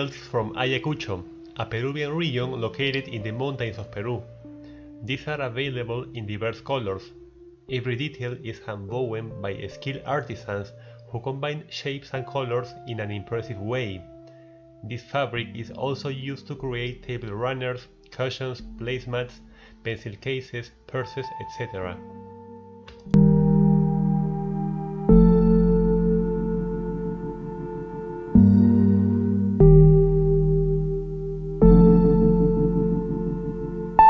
belts from Ayacucho, a Peruvian region located in the mountains of Peru. These are available in diverse colors. Every detail is hand-woven by skilled artisans who combine shapes and colors in an impressive way. This fabric is also used to create table runners, cushions, placemats, pencil cases, purses, etc.